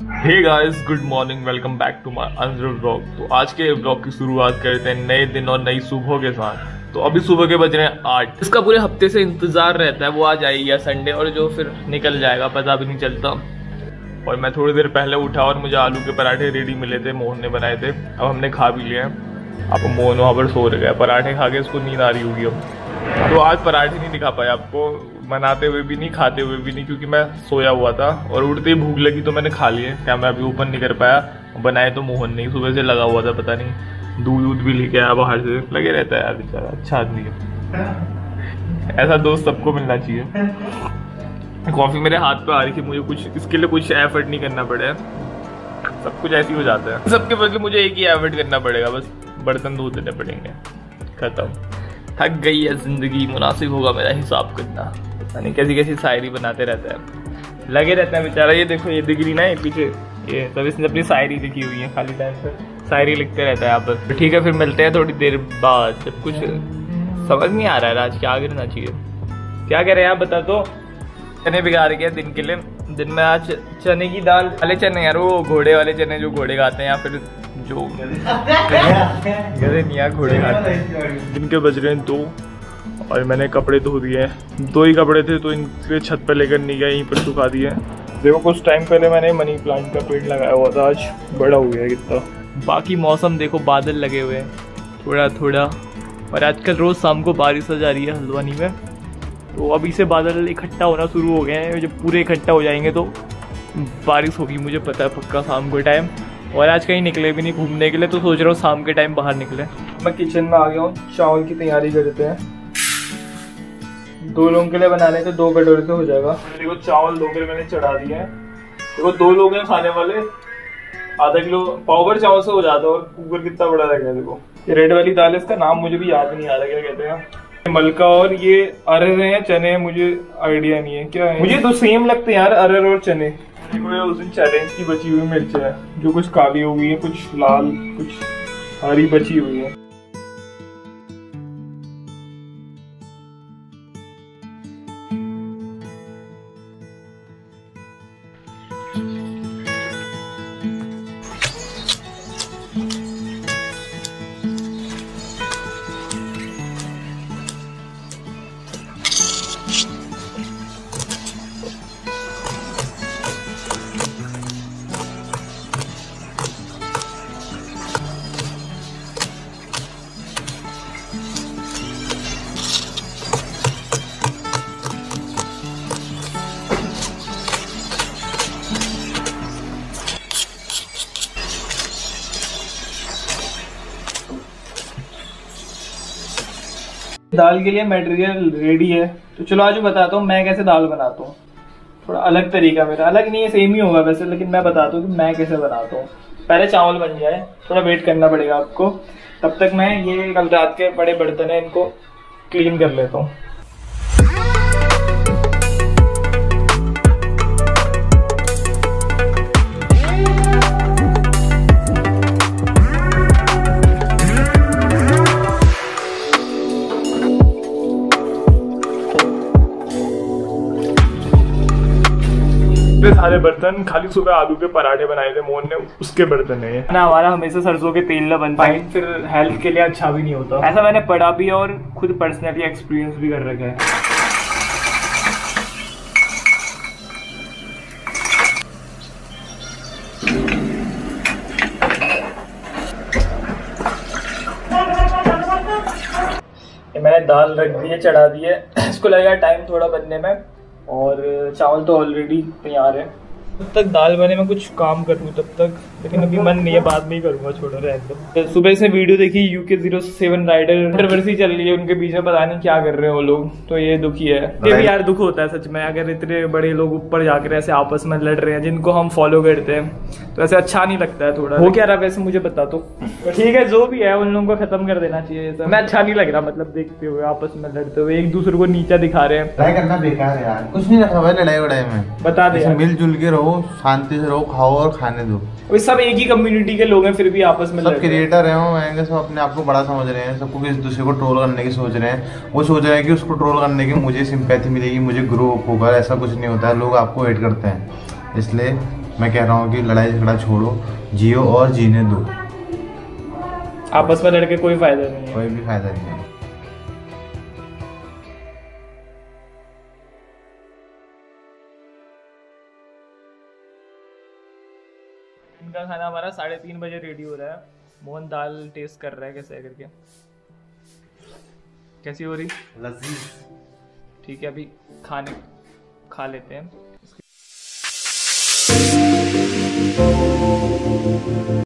Hey guys, good morning, welcome back to my another vlog. तो आज के vlog की शुरुआत करते हैं नए दिन और नई सुबह के साथ। तो अभी सुबह के बज रहे हैं 8। इसका पूरे हफ्ते से इंतजार रहता है वो आ जाएगी या संडे, और जो फिर निकल जाएगा पता भी नहीं चलता। और मैं थोड़ी देर पहले उठा और मुझे आलू के पराठे रेडी मिले थे, मोहन ने बनाए थे। अब हमने खा भी लिए हैं। अब मोहन वहाँ पर सो रहे, पराठे खा के उसको नींद आ रही होगी अब। तो आज पराठे नहीं दिखा पाया आपको, बनाते हुए भी नहीं, खाते हुए भी नहीं, क्योंकि मैं सोया हुआ था और उठते ही भूख लगी तो मैंने खा लिए। कैमरा अभी ओपन नहीं कर पाया। बनाए तो मोहन नहीं, सुबह से लगा हुआ था, पता नहीं दूध भी लेके आया बाहर से। लगे रहता है यार बेचारा, अच्छा आदमी है। ऐसा दोस्त सबको मिलना चाहिए। कॉफी मेरे हाथ पे आ रही थी, मुझे कुछ इसके लिए कुछ एफर्ट नहीं करना पड़ा है, सब कुछ ऐसे ही हो जाता है। सबके बदले मुझे एक ही एफर्ट करना पड़ेगा, बस बर्तन धो देने पड़ेंगे, खत्म। थक गई है जिंदगी, मुनासिब होगा मेरा हिसाब करना। पता नहीं कैसी कैसी शायरी बनाते रहता है, लगे रहता है बेचारा। ये देखो, ये डिग्री ना, ये पीछे ये सब इसने अपनी शायरी लिखी हुई है, खाली टाइम पर शायरी लिखते रहता है यहाँ पर। ठीक है, फिर मिलते हैं थोड़ी देर बाद, जब कुछ समझ नहीं आ रहा है आज क्या करना चाहिए। क्या कह रहे हैं आप बता दो। चने भिगा रखे दिन के लिए। दिन में आज चने की दाल वाले चने यार, वो घोड़े वाले चने जो घोड़े खाते हैं, या फिर जो गधे नहीं यार, घोड़े खाते हैं। दिन के बज रहे हैं 2 और मैंने कपड़े धो दिए हैं। 2 ही कपड़े थे तो इनके छत पर लेकर नहीं गया, यहीं पर सुखा दिए। देखो, कुछ टाइम पहले मैंने मनी प्लांट का पेड़ लगाया हुआ था, आज बड़ा हो गया है कितना। बाकी मौसम देखो, बादल लगे हुए हैं थोड़ा थोड़ा, और आजकल रोज शाम को बारिश हो जा रही है हल्द्वानी में। तो अभी से बादल इकट्ठा होना शुरू हो गए हैं, जब पूरे इकट्ठा हो जाएंगे तो बारिश होगी, मुझे पता है पक्का शाम के टाइम। और आज कहीं निकले भी नहीं घूमने के लिए, तो सोच रहा हूँ शाम के टाइम बाहर निकले। मैं किचन में आ गया हूँ, चावल की तैयारी करते हैं। 2 लोगों के लिए बनाने तो 2 कटोरे से हो जाएगा। देखो चावल 2 किलो मैंने चढ़ा दिए हैं। देखो 2 लोग हैं खाने वाले, आधा किलो पाव भर चावल से हो जाता है। और कुकर कितना बड़ा लग गया देखो। ये रेड वाली दाल है, इसका नाम मुझे भी याद नहीं आ रहा क्या कहते हैं। मलका और ये अरहर हैं, चने मुझे आइडिया नहीं है क्या है। मुझे तो सेम लगते हैं यार, अरहर और चने। उस दिन चैलेंज की बची हुई मिर्च है, जो कुछ काली हो गई है, कुछ लाल, कुछ हरी बची हुई है। दाल के लिए मटेरियल रेडी है, तो चलो आज बताता हूँ मैं कैसे दाल बनाता हूँ। थोड़ा अलग तरीका मेरा, अलग नहीं है, सेम ही होगा वैसे, लेकिन मैं बताता हूँ कि मैं कैसे बनाता हूँ। पहले चावल बन जाए, थोड़ा वेट करना पड़ेगा आपको। तब तक मैं ये कल रात के बड़े बर्तन है, इनको क्लीन कर लेता हूँ। सारे बर्तन खाली सुबह आलू के पराठे बनाए थे मोहन ने, उसके बर्तन है ना। हमारा हमेशा सरसों के तेल न बनता है, फिर हेल्थ के लिए अच्छा भी नहीं होता। ऐसा मैंने पढ़ा भी और खुद पर्सनली एक्सपीरियंस भी कर रखा है। मैंने दाल रख दी है, चढ़ा दी है। इसको लगेगा टाइम थोड़ा बनने में, और चावल तो ऑलरेडी तैयार है। तब तक दाल बने में कुछ काम करूँ तब तक, लेकिन अभी मन नहीं है, बाद में ही करूंगा, छोड़ो रहने दो। सुबह से वीडियो देखी, UK07 राइडर कंट्रोवर्सी चल रही है उनके बीच में, पता नहीं क्या कर रहे हैं वो लोग, तो ये दुखी है। ये भी यार दुख होता है सच में, अगर इतने बड़े लोग ऊपर जाकर ऐसे आपस में लड़ रहे हैं जिनको हम फॉलो करते हैं, तो ऐसे अच्छा नहीं लगता है थोड़ा। हो क्या रहा वैसे मुझे बता दो। तो ठीक है, जो भी है उन लोगों को खत्म कर देना चाहिए। मैं अच्छा नहीं लग रहा, मतलब देखते हुए आपस में लड़ते हुए, एक दूसरे को नीचा दिखा रहे हैं। लड़ाई करना बेकार है यार, कुछ नहीं रखा हुआ है लड़ाई वड़ाई में। बता दे, मिलजुल के रहो, शांति से रहो, खाओ और खाने दो। वो सब एक ही कम्युनिटी के लोग हैं, फिर भी आपस में सब क्रिएटर हैं, सब अपने आप को बड़ा समझ रहे हैं, सबको एक दूसरे को ट्रोल करने की सोच रहे हैं। वो सोच रहे हैं कि उसको ट्रोल करने की मुझे सिंपैथी मिलेगी, मुझे ग्रो होगा। ऐसा कुछ नहीं होता है, लोग आपको हेट करते हैं। इसलिए मैं कह रहा हूँ कि लड़ाई झगड़ा छोड़ो, जियो और जीने दो। आपस में लड़के कोई फायदा नहीं है, कोई भी फायदा नहीं है। इनका खाना हमारा 3:30 बजे रेडी हो रहा है। मोहन दाल टेस्ट कर रहा है कैसे है करके। कैसी हो रही? लजीज। ठीक है, अभी खा लेते हैं।